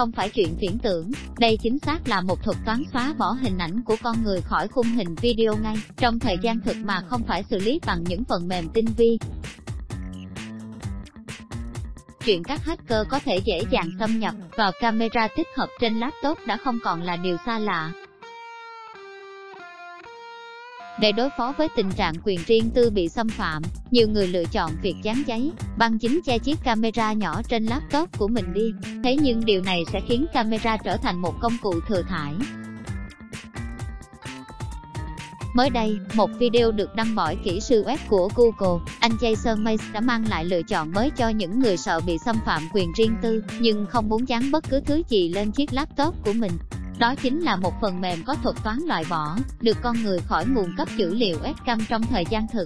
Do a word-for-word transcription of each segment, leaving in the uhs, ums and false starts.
không phải chuyện viễn tưởng, đây chính xác là một thuật toán xóa bỏ hình ảnh của con người khỏi khung hình video ngay, trong thời gian thực mà không phải xử lý bằng những phần mềm tinh vi. Chuyện các hacker có thể dễ dàng xâm nhập vào camera tích hợp trên laptop đã không còn là điều xa lạ. Để đối phó với tình trạng quyền riêng tư bị xâm phạm, nhiều người lựa chọn việc dán giấy, băng dính che chiếc camera nhỏ trên laptop của mình đi. Thế nhưng điều này sẽ khiến camera trở thành một công cụ thừa thãi. Mới đây, một video được đăng bởi kỹ sư web của Google, anh Jason Mays đã mang lại lựa chọn mới cho những người sợ bị xâm phạm quyền riêng tư, nhưng không muốn dán bất cứ thứ gì lên chiếc laptop của mình. Đó chính là một phần mềm có thuật toán loại bỏ được con người khỏi nguồn cấp dữ liệu webcam trong thời gian thực.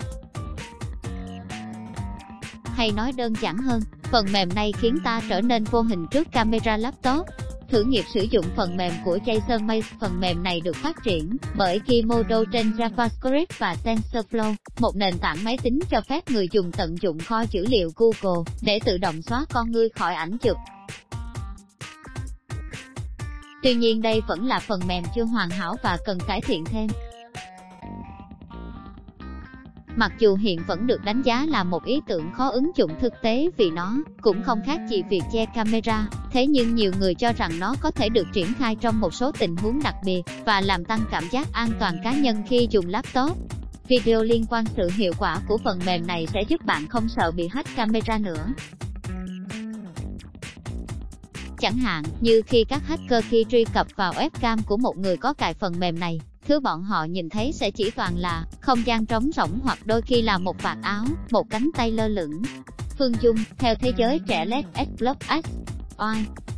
Hay nói đơn giản hơn, phần mềm này khiến ta trở nên vô hình trước camera laptop. Thử nghiệm sử dụng phần mềm của Jason Mays. Phần mềm này được phát triển bởi Gimodo trên JavaScript và TensorFlow, một nền tảng máy tính cho phép người dùng tận dụng kho dữ liệu Google để tự động xóa con ngươi khỏi ảnh chụp. Tuy nhiên đây vẫn là phần mềm chưa hoàn hảo và cần cải thiện thêm. Mặc dù hiện vẫn được đánh giá là một ý tưởng khó ứng dụng thực tế vì nó cũng không khác gì việc che camera, thế nhưng nhiều người cho rằng nó có thể được triển khai trong một số tình huống đặc biệt và làm tăng cảm giác an toàn cá nhân khi dùng laptop. Video liên quan sự hiệu quả của phần mềm này sẽ giúp bạn không sợ bị hack camera nữa. Chẳng hạn như khi các hacker khi truy cập vào webcam của một người có cài phần mềm này, thứ bọn họ nhìn thấy sẽ chỉ toàn là không gian trống rỗng hoặc đôi khi là một vạt áo, một cánh tay lơ lửng. Phương Dung, theo Thế giới trẻ Let's Explore X. Oai.